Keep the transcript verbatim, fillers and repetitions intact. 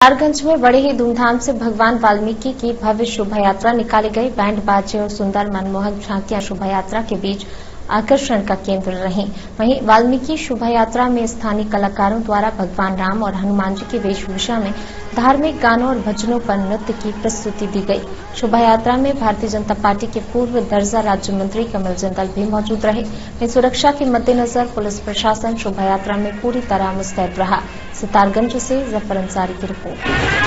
सितारगंज में बड़े ही धूमधाम से भगवान वाल्मीकि की भव्य शोभा यात्रा निकाली गई। बैंड बाजे और सुंदर मनमोहक झांकियां शोभा यात्रा के बीच आकर्षण का केंद्र रहीं। वहीं वाल्मीकि शोभा यात्रा में स्थानीय कलाकारों द्वारा भगवान राम और हनुमान जी की वेशभूषा में धार्मिक गानों और भजनों पर नृत्य की प्रस्तुति दी गई। शोभा यात्रा में भारतीय जनता पार्टी के पूर्व दर्जा राज्य मंत्री कमल जिंदल भी मौजूद रहे। वहीं सुरक्षा के मद्देनजर पुलिस प्रशासन शोभा यात्रा में पूरी तरह मुस्तैद रहा। सितारगंज से जफर अंसारी की रिपोर्ट।